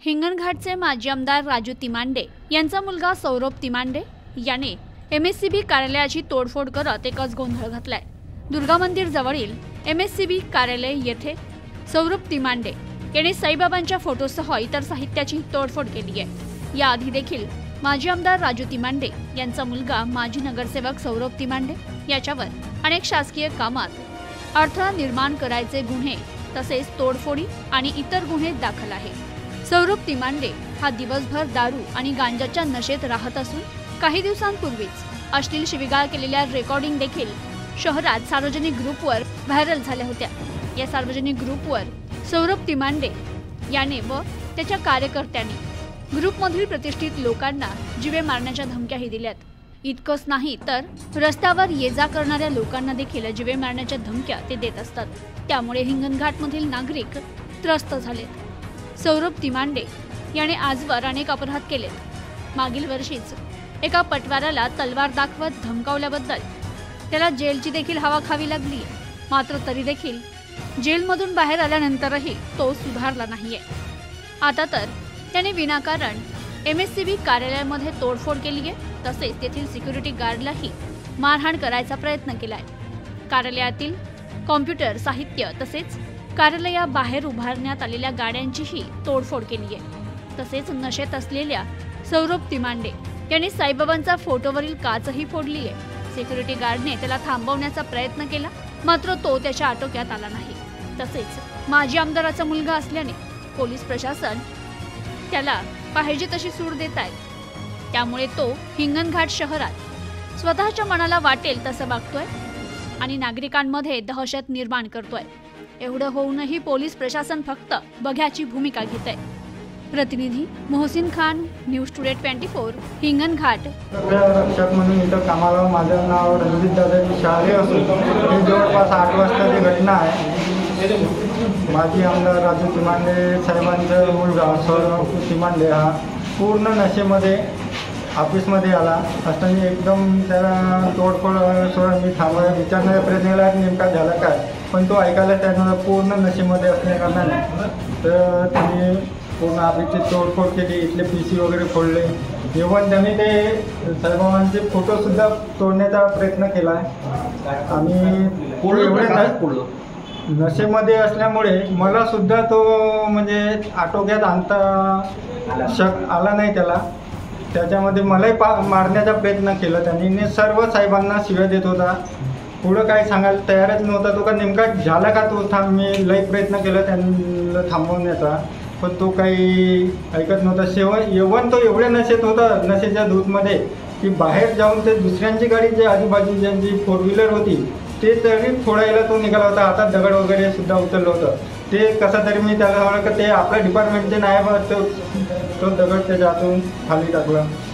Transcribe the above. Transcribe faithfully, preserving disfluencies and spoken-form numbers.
हिंगणघाटचे माजी आमदार राजू तिमांडे यांचा मुलगा सौरभ तिमांडे याने एमएससीबी कार्यालयाची तोडफोड करत एकच गोंधळ घातलाय। दुर्गा मंदिर जवळील एमएससीबी कार्यालय येथे सौरभ तिमांडे याने साईबाबांच्या फोटोसह इतर साहित्याची तोडफोड केली आहे। याआधी देखील माजी आमदार राजू तिमांडे यांचा मुलगा माजी नगरसेवक सौरभ तिमांडे याच्यावर अनेक शासकीय कामात अडथळा निर्माण करायचे गुन्हे तसेच तोडफोडी आणि इतर गुन्हे दाखल आहेत। सौरभ तिमांडे हा दिवसभर दारू आणि गांजाच्या नशेत राहत असून काही दिवसांपूर्वीच अश्लील शिवीगाळ केलेल्या रेकॉर्डिंग देखील शहरात सार्वजनिक ग्रुपवर व्हायरल झाल्या होत्या। या सार्वजनिक ग्रुपवर सौरभ तिमांडे याने व त्याच्या कार्यकर्त्यांनी ग्रुपमधील प्रतिष्ठित लोकांना जीवे मारण्याच्या धमक्याही दिल्यात। इतकंच नाही तर रस्त्यावर ये जा करणाऱ्या लोकांना देखील जीवे मारण्याच्या धमक्या ते देत असतात। त्यामुळे हिंगणघाटमधील नागरिक त्रस्त झालेत। सौरभ तिमांडे याने आजवर अनेक अपराध केलेत। मागील वर्षीच एका पटवाऱ्याला तलवार दाखवत धमकावल्याबद्दल त्याला जेलची देखील हवा खावी लागली। मात्र तरी देखील जेलमधून बाहेर आल्यानंतरही तो सुधारला नाहीये। आता तर त्याने विनाकारण एमएससीबी कार्यालयामध्ये तोडफोड केली आहे, तसेच तेथील सिक्युरिटी गार्डलाही मारहाण करायचा प्रयत्न केलाय। कार्यालयातील कॉम्प्युटर साहित्य तसेच कार्यालयाबाहेर उभारण्यात आलेल्या गाड्यांचीही तोडफोड केली आहे। तसेच नशेत असलेल्या सौरभ तिमांडे याने साईबाबांचा फोटोवरील काचही फोडली आहे। सिक्युरिटी गार्डने त्याला थांबवण्याचा प्रयत्न केला, मात्र तो त्याच्या आटोक्यात आला नाही। तसेच माजी आमदाराचा मुलगा असल्याने पोलीस प्रशासन त्याला पाहिजे तशी सूट देत आहे। त्यामुळे तो हिंगणघाट शहरात स्वतःच्या मनाला वाटेल तसं वागतोय आणि नागरिकांमध्ये दहशत निर्माण करतोय। एवढं होऊनही पोलीस प्रशासन फक्त बघ्याची भूमिका घेत आहे। प्रतिनिधी मोहसिन खान, न्यूज टुडे चोवीस हिंगणघाट। रक्षक म्हणून इथं कामाला माझं नाव रणजित दादाजी शहारे असून हे जवळपास आठ वाजताची घटना आहे। माजी आमदार राजू तिमांडे साहेबांचा मुलगा सौरभ तिमांडे हा पूर्ण नशेमध्ये ऑफिसमध्ये आला असताना एकदम त्याला तोडफोड सोडून मी थांबवायला विचारण्याचा प्रयत्न केला नेमका झाला काय, पण तो ऐकायला त्यानं पूर्ण नशेमध्ये असल्याकारणाने तर त्यांनी पूर्ण ऑफिसची तोडफोड केली, इथले पी सी वगैरे फोडले। इव्हन त्यांनी ते साईबाबांचे फोटोसुद्धा तोडण्याचा प्रयत्न केला आहे। आणि एवढे नशेमध्ये असल्यामुळे मला सुद्धा तो म्हणजे आटोक्यात आणता शक आला नाही त्याला। त्याच्यामध्ये मलाही पा मारण्याचा प्रयत्न केला त्यांनी। सर्व साहेबांना शिव्या देत होता, पुढं काही सांगायला तयारच नव्हता तो। का नेमका झाला का तो थांब, मी लई प्रयत्न केला त्यांना थांबवण्याचा, पण तो काही ऐकत नव्हता। शेवट येऊन तो एवढ्या नशेत होता, नशेच्या धूतमध्ये, की बाहेर जाऊन ते दुसऱ्यांची गाडी जे आजूबाजू ज्यांची फोर व्हीलर होती ते तरी फोडायला तो निघाला होता। हातात दगड वगैरे सुद्धा उचललं होतं। ते कसं तरी मी त्याला म्हणलं की ते आपल्या डिपार्टमेंटचे नायब तो तो दगड त्याच्या हातून खाली टाकला।